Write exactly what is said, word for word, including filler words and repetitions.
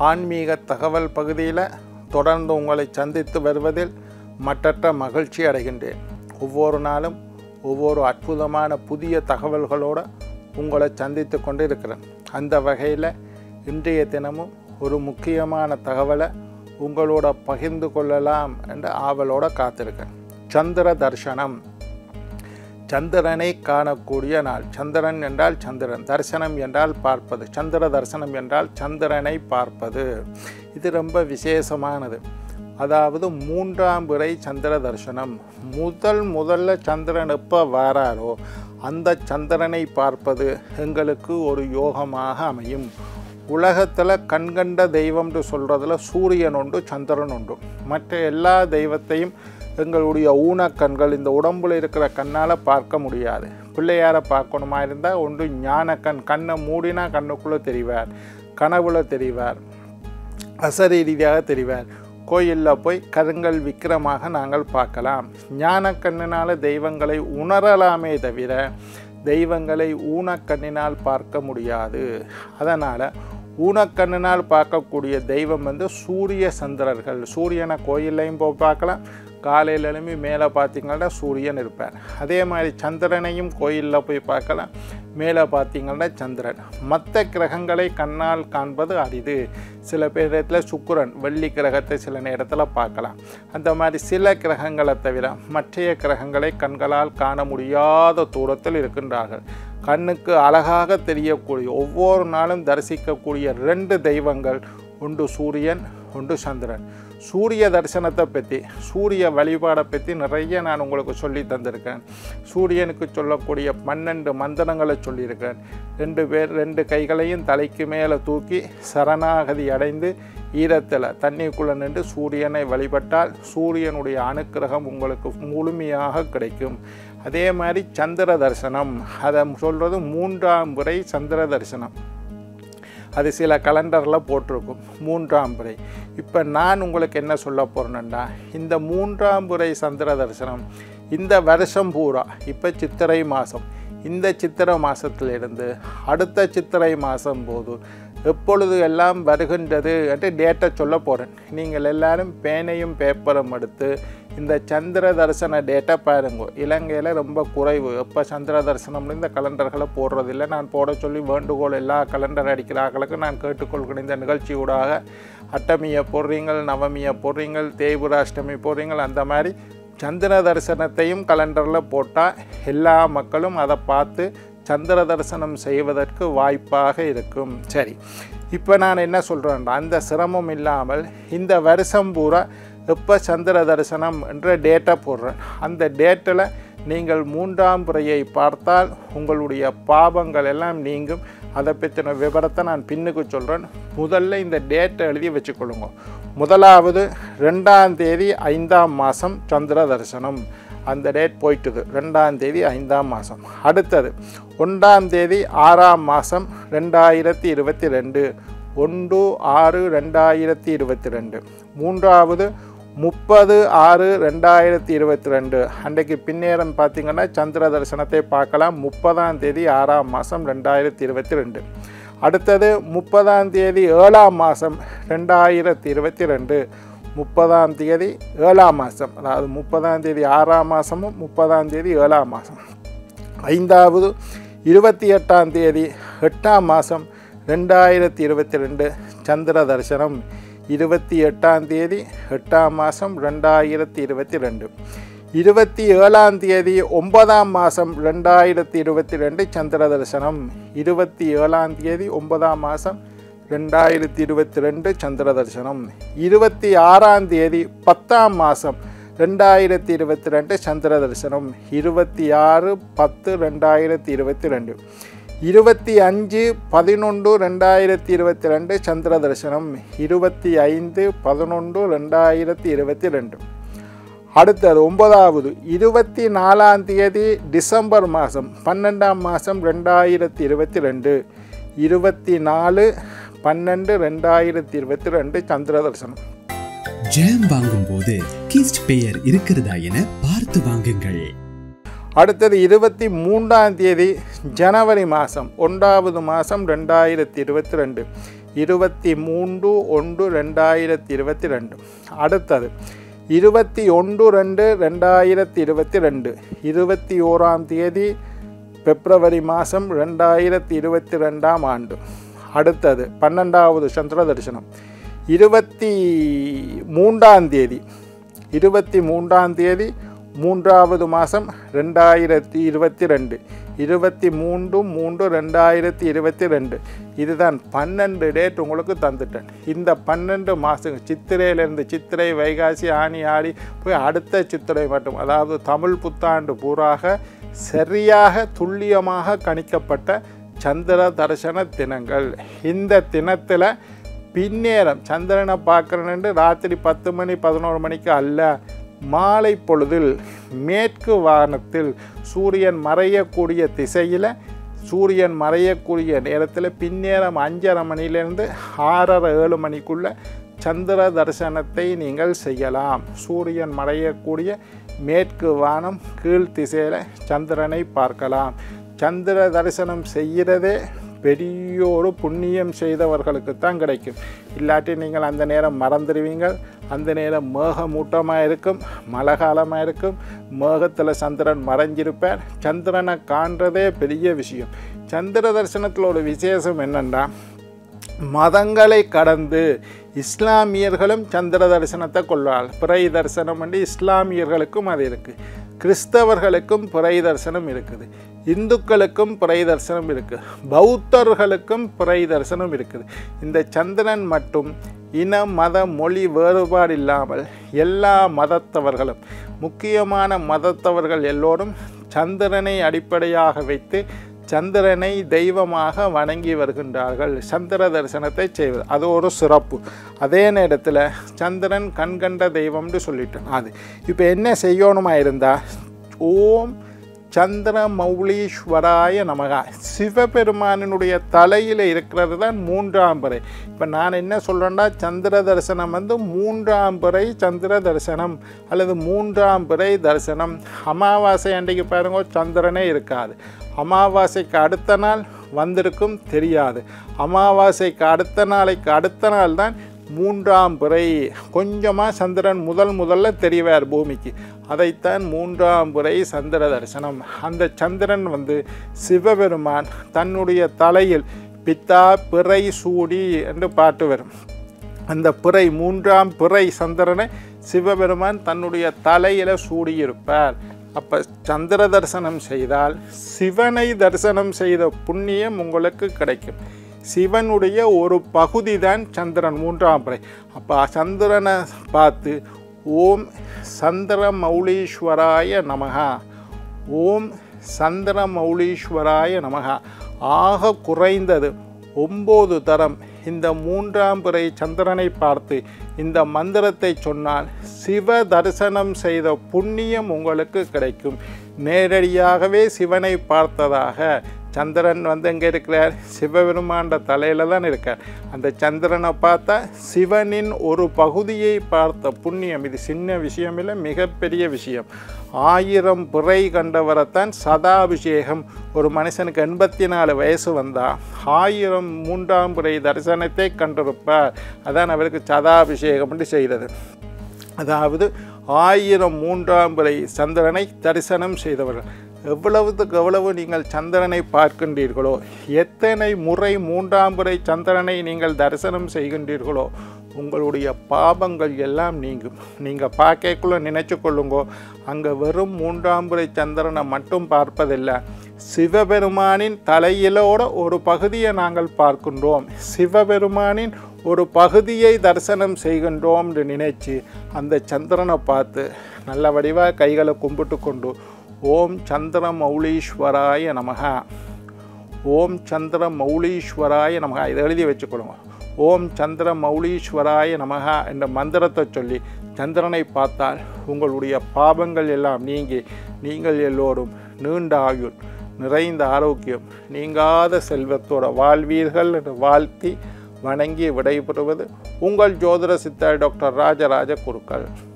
ஆன்மீக தகவல் பகுதியில் தொடர்ந்து உங்களை சந்தித்து வருவதில் மற்றற்ற மகிழ்ச்சி அடைகின்றேன். ஒவ்வொரு நாளும் ஒவ்வொரு அற்புதமான புதிய தகவல்களோடு உங்களை சந்தித்து கொண்டு இருக்கிறேன். அந்த வகையில் இன்றைய தினமும் ஒரு முக்கியமான தகவலை உங்களோட பகிர்ந்து கொள்ளலாம் என்ற ஆவலோடு காத்திருக்கேன். சந்திர தர்சனம். சந்திரனை காணக்கூடிய நாள். சந்திரன் என்றால் சந்திரன், தரிசனம் என்றால் பார்ப்பது. சந்திர தரிசனம் என்றால் சந்திரனை பார்ப்பது. இது ரொம்ப விசேஷமானது. அதாவது மூன்றாம் பிறை சந்திர தரிசனம். முதல் முதல்ல சந்திரன் எப்போ வராரோ அந்த சந்திரனை பார்ப்பது எங்களுக்கு ஒரு யோகமாக அமையும். உலகத்தில் கண்கண்ட தெய்வம்னு சொல்கிறதுல சூரியன் உண்டு, சந்திரன் உண்டு. மற்ற எல்லா தெய்வத்தையும் எங்களுடைய ஊனக்கண்கள், இந்த உடம்புல இருக்கிற கண்ணால் பார்க்க முடியாது. பிள்ளையாரை பார்க்கணுமா இருந்தால் ஒன்று ஞானக்கண், கண்ணை மூடினா கண்ணுக்குள்ளே தெரிவார், கனவுல தெரிவார், அசரீதியாக தெரிவார். கோயிலில் போய் கருங்கல் விக்கிரமாக நாங்கள் பார்க்கலாம். ஞானக்கண்ணினால் தெய்வங்களை உணரலாமே தவிர தெய்வங்களை ஊனக்கண்ணினால் பார்க்க முடியாது. அதனால் ஊனக்கண்ணினால் பார்க்கக்கூடிய தெய்வம் வந்து சூரிய சந்திரர்கள். சூரியனை கோயிலையும் போய் பார்க்கலாம். காலையில் எழும்பி மேலே பார்த்திங்கன்னா சூரியன் இருப்பார். அதே மாதிரி சந்திரனையும் கோயிலில் போய் பார்க்கலாம். மேலே பார்த்திங்கன்னா சந்திரன். மற்ற கிரகங்களை கண்ணால் காண்பது அரிது. சில பேரத்தில் சுக்கிரன், வெள்ளி கிரகத்தை சில நேரத்தில் பார்க்கலாம். அந்த மாதிரி சில கிரகங்களை தவிர மற்றைய கிரகங்களை கண்களால் காண முடியாத தூரத்தில் இருக்கின்றார்கள். கண்ணுக்கு அழகாக தெரியக்கூடிய, ஒவ்வொரு நாளும் தரிசிக்கக்கூடிய ரெண்டு தெய்வங்கள் உண்டு, சூரியன் உண்டு, சந்திரன். சூரிய தரிசனத்தை பற்றி, சூரிய வழிபாடை பற்றி நிறைய நான் உங்களுக்கு சொல்லி தந்திருக்கேன். சூரியனுக்கு சொல்லக்கூடிய பன்னெண்டு மந்திரங்களை சொல்லியிருக்கேன். ரெண்டு பேர் ரெண்டு கைகளையும் தலைக்கு மேலே தூக்கி சரணாகதி அடைந்து ஈரத்தில் தண்ணிக்குள்ளே நின்று சூரியனை வழிபட்டால் சூரியனுடைய அனுக்கிரகம் உங்களுக்கு முழுமையாக கிடைக்கும். அதே மாதிரி சந்திர தரிசனம், அதை சொல்கிறது மூன்றாம் முறை சந்திர தரிசனம். அது சில கலண்டரில் போட்டிருக்கும் மூன்றாம் முறை. இப்போ நான் உங்களுக்கு என்ன சொல்ல போகிறேன்னா, இந்த மூன்றாம் முறை சந்திர தரிசனம் இந்த வருஷம் பூரா, இப்போ சித்திரை மாதம், இந்த சித்திரை மாதத்திலிருந்து அடுத்த சித்திரை மாதம் போது எப்பொழுது எல்லாம் வருகின்றது என்று டேட்டை சொல்ல போகிறேன். நீங்கள் எல்லாரும் பேனையும் பேப்பரும் எடுத்து இந்த சந்திர தரிசன டேட்டை பாருங்க. இலங்கையில் ரொம்ப குறைவு எப்போ சந்திர தரிசனம்னு இந்த கலண்டர்களை போடுறதில்லை. நான் போட சொல்லி வேண்டுகோள் எல்லா கலண்டர் அடிக்கிறார்களுக்கு நான் கேட்டுக்கொள்கிறேன். இந்த நிகழ்ச்சியூடாக அட்டமியை போடுறீங்கள், நவமியை போடுறீங்கள், தேய்புராஷ்டமி போடுறீங்கள். அந்த மாதிரி சந்திர தரிசனத்தையும் கலண்டரில் போட்டால் எல்லா மக்களும் அதை பார்த்து சந்திர தரிசனம் செய்வதற்கு வாய்ப்பாக இருக்கும். சரி, இப்போ நான் என்ன சொல்கிறேன்டா, அந்த சிரமம் இல்லாமல் இந்த வருஷம் பூரா எப்போ சந்திர தரிசனம் என்ற டேட்டை போடுறேன். அந்த டேட்டில் நீங்கள் மூன்றாம் முறையை பார்த்தால் உங்களுடைய பாவங்கள் எல்லாம் நீங்கும். அதை பற்றின விவரத்தை நான் பின்னுக்கு சொல்கிறேன். முதல்ல இந்த டேட்டை எழுதி வச்சுக்கொள்ளுங்க. முதலாவது ரெண்டாம் தேதி ஐந்தாம் மாதம் சந்திர தரிசனம். அந்த டேட் போயிட்டுது, ரெண்டாம் தேதி ஐந்தாம் மாதம். அடுத்தது ஒன்றாம் தேதி ஆறாம் மாதம் ரெண்டாயிரத்தி இருபத்தி ரெண்டு, ஒன்று ஆறு ரெண்டாயிரத்தி இருபத்தி ரெண்டு. மூன்றாவது முப்பது ஆறு ரெண்டாயிரத்தி இருபத்தி ரெண்டு. அன்றைக்கு பின்னேரம் பார்த்திங்கன்னா சந்திர தரிசனத்தை பார்க்கலாம். முப்பதாம் தேதி ஆறாம் மாதம் ரெண்டாயிரத்தி இருபத்தி ரெண்டு. அடுத்தது முப்பதாம் தேதி ஏழாம் மாதம் ரெண்டாயிரத்தி இருபத்தி ரெண்டு. முப்பதாம் தேதி ஏழாம் மாதம், அதாவது முப்பதாம் தேதி ஆறாம் மாதமும் முப்பதாம் தேதி ஏழாம் மாதம். ஐந்தாவது இருபத்தி எட்டாம் தேதி எட்டாம் மாதம் ரெண்டாயிரத்தி இருபத்தி ரெண்டு சந்திர தரிசனம். இருபத்தி எட்டாம் தேதி எட்டாம் மாதம் ரெண்டாயிரத்தி இருபத்தி ரெண்டு. இருபத்தி ஏழாம் தேதி ஒன்பதாம் மாதம் ரெண்டாயிரத்தி இருபத்தி ரெண்டு சந்திர தரிசனம். இருபத்தி ஏழாம் தேதி ஒன்பதாம் மாதம் ரெண்டாயிரத்தி இருபத்தி ரெண்டு சந்திர தரிசனம். இருபத்தி ஆறாம் தேதி பத்தாம் மாதம் ரெண்டாயிரத்தி இருபத்தி ரெண்டு சந்திர தரிசனம். இருபத்தி ஆறு பத்து ரெண்டாயிரத்தி இருபத்தி ரெண்டு. இருபத்தி அஞ்சு பதினொன்று ரெண்டாயிரத்தி இருபத்தி ரெண்டு சந்திர தரிசனம். இருபத்தி ஐந்து பதினொன்று ரெண்டாயிரத்தி இருபத்தி ரெண்டு. அடுத்தது ஒன்பதாவது இருபத்தி நாலாம் தேதி டிசம்பர் மாதம் பன்னெண்டாம் மாதம் ரெண்டாயிரத்தி இருபத்தி ரெண்டு. இருபத்தி நாலு பன்னெண்டு ரெண்டாயிரத்தி இருபத்தி ரெண்டு சந்திர தரிசனம். ஜெயம் வாங்கும் போது கிஸ்ட் பெயர் இருக்கிறதா என பார்த்து வாங்குங்கள். அடுத்தது இருபத்தி மூன்றாம் தேதி ஜனவரி மாதம் ஒன்றாவது மாதம் ரெண்டாயிரத்தி இருபத்தி ரெண்டு. இருபத்தி மூன்று ஒன்று ரெண்டாயிரத்தி இருபத்தி ரெண்டு. அடுத்தது இருபத்தி ஒன்று ரெண்டு ரெண்டாயிரத்தி இருபத்தி ரெண்டு இருபத்தி ஓராம் தேதி பிப்ரவரி மாதம் ரெண்டாயிரத்தி இருபத்தி ரெண்டாம் ஆண்டு. அடுத்தது பன்னெண்டாவது சந்திர தரிசனம் இருபத்தி மூன்றாம் தேதி இருபத்தி மூன்றாம் தேதி மூன்றாவது மாதம் ரெண்டாயிரத்தி இருபத்தி ரெண்டு இருபத்தி மூன்று மூன்று ரெண்டாயிரத்தி இருபத்தி ரெண்டு. இதுதான் பன்னெண்டு டேட் உங்களுக்கு தந்துட்டேன். இந்த பன்னெண்டு மாதம் சித்திரையிலேருந்து சித்திரை வைகாசி ஆனி ஆடி போய் அடுத்த சித்திரை மட்டும், அதாவது தமிழ் புத்தாண்டு பூராக சரியாக துல்லியமாக கணிக்கப்பட்ட சந்திர தரிசன தினங்கள். இந்த தினத்தில் பின்னேரம் சந்திரனை பார்க்குறேன்னு ராத்திரி பத்து மணி பதினோரு மணிக்கு அல்ல, மாலை பொழுதில் மேற்கு வானத்தில் சூரியன் மறையக்கூடிய திசையில் சூரியன் மறையக்கூடிய நேரத்தில் பின்னேரம் அஞ்சரை மணிலேருந்து ஆறரை ஏழு மணிக்குள்ளே சந்திர தரிசனத்தை நீங்கள் செய்யலாம். சூரியன் மறையக்கூடிய மேற்கு வானம் கீழ் திசையில் சந்திரனை பார்க்கலாம். சந்திர தரிசனம் செய்கிறதே பெரிய ஒரு புண்ணியம் செய்தவர்களுக்கு தான் கிடைக்கும். இல்லாட்டி நீங்கள் அந்த நேரம் மறந்துடுவீங்க. அந்த நேரம் மேகமூட்டமாக இருக்கும், மழை காலமாக இருக்கும், மேகத்தில் சந்திரன் மறைஞ்சிருப்பார். சந்திரனை காண்றதே பெரிய விஷயம். சந்திர தரிசனத்தில் ஒரு விசேஷம் என்னென்னா, மதங்களை கடந்து இஸ்லாமியர்களும் சந்திர தரிசனத்தை கொள்வாள். பிறை தரிசனம் வந்து இஸ்லாமியர்களுக்கும் அது இருக்குது, கிறிஸ்தவர்களுக்கும் பிறை தரிசனம் இருக்குது, இந்துக்களுக்கும் பிறை தரிசனம் இருக்குது, பௌத்தர்களுக்கும் பிறை தரிசனம் இருக்குது. இந்த சந்திரன் மட்டும் இன மத மொழி வேறுபாடு இல்லாமல் எல்லா மதத்தவர்களும், முக்கியமான மதத்தவர்கள் எல்லோரும் சந்திரனை அடிப்படையாக வைத்து சந்திரனை தெய்வமாக வணங்கி வருகின்றார்கள். சந்திர தரிசனத்தை செய்வது அது ஒரு சிறப்பு. அதே நேரத்தில் சந்திரன் கண்கண்ட தெய்வம்னு சொல்லிட்டேன். அது இப்போ என்ன செய்யணுமா இருந்தால், ஓம் சந்திர மௌலீஸ்வராய நமகா, சிவபெருமானினுடைய தலையில் இருக்கிறது தான் மூன்றாம் பிறை. இப்போ நான் என்ன சொல்கிறேன்னா, சந்திர தரிசனம் வந்து மூன்றாம் பிறை சந்திர தரிசனம் அல்லது மூன்றாம் பிறை தரிசனம். அமாவாசை அன்றைக்கு பாருங்க சந்திரனே இருக்காது, அமாவாசைக்கு அடுத்த நாள் வந்திருக்கும் தெரியாது, அமாவாசைக்கு அடுத்த நாளைக்கு அடுத்த நாள் தான் மூன்றாம் பிறை. கொஞ்சமாக சந்திரன் முதல் முதல்ல தெரிவார் பூமிக்கு, அதைத்தான் மூன்றாம் பிறை சந்திர தரிசனம். அந்த சந்திரன் வந்து சிவபெருமான் தன்னுடைய தலையில் பித்தா பிறை சூடி என்று பாட்டு வரும். அந்த பிறை மூன்றாம் பிறை சந்திரனை சிவபெருமான் தன்னுடைய தலையில் சூடியிருப்பார். அப்போ சந்திர தரிசனம் செய்தால் சிவனை தரிசனம் செய்த புண்ணியம் உங்களுக்கு கிடைக்கும். சிவனுடைய ஒரு பகுதி தான் சந்திரன் மூன்றாம் பிறை. அப்போ சந்திரனை பார்த்து ஓம் சந்திர மௌலீஸ்வராய நமகா, ஓம் சந்திர மௌலீஸ்வராய நமகா, ஆக குறைந்தது ஒம்பது தரம் இந்த மூன்றாம் பிறை சந்திரனை பார்த்து இந்த மந்திரத்தை சொன்னால் சிவ தரிசனம் செய்த புண்ணியம் உங்களுக்கு கிடைக்கும். நேரடியாகவே சிவனை பார்த்ததாக சந்திரன் வந்து எங்கே இருக்கிறார், சிவபெருமாண்ட தலையில் தான் இருக்கார். அந்த சந்திரனை பார்த்தா சிவனின் ஒரு பகுதியை பார்த்த புண்ணியம். இது சின்ன விஷயம் இல்லை, மிகப்பெரிய விஷயம். ஆயிரம் பிறை கண்டவரைத்தான் சதாபிஷேகம். ஒரு மனுஷனுக்கு எண்பத்தி நாலு வயசு வந்தால் ஆயிரம் மூன்றாம் பிறை தரிசனத்தை கண்டிருப்பார். அதான் அவருக்கு சதாபிஷேகம் என்று செய்கிறது. அதாவது ஆயிரம் மூன்றாம் பிறை சந்திரனை தரிசனம் செய்தவர்கள். எவ்வளவுக்கு எவ்வளவு நீங்கள் சந்திரனை பார்க்கின்றீர்களோ, எத்தனை முறை மூன்றாம் பிறை சந்திரனை நீங்கள் தரிசனம் செய்கின்றீர்களோ, உங்களுடைய பாபங்கள் எல்லாம் நீங்கும். நீங்கள் பார்க்கக்குள்ளே நினைச்சு கொள்ளுங்கோ, அங்கே வெறும் மூன்றாம் பிறை சந்திரனை மட்டும் பார்ப்பதில்லை, சிவபெருமானின் தலையிலோட ஒரு பகுதியை நாங்கள் பார்க்கின்றோம், சிவபெருமானின் ஒரு பகுதியை தரிசனம் செய்கின்றோம் என்று நினைச்சு அந்த சந்திரனை பார்த்து நல்ல வடிவாக கைகளை கும்பிட்டு கொண்டு ஓம் சந்திர மௌலீஸ்வராய நமகா, ஓம் சந்திர மௌலீஸ்வராய நமகா, இதை எழுதி வச்சுக்கொள்ளுங்க. ஓம் சந்திர மௌலீஸ்வராய நமகா என்ற மந்திரத்தை சொல்லி சந்திரனை பார்த்தால் உங்களுடைய பாபங்கள் எல்லாம் நீங்கி நீங்கள் எல்லோரும் நீண்ட ஆயுள், நிறைந்த ஆரோக்கியம், நீங்காத செல்வத்தோட வாழ்வீர்கள் என்று வாழ்த்தி வணங்கி விடைபெறுவது உங்கள் ஜோதிட சித்தர் டாக்டர் ராஜராஜ குருக்கள்.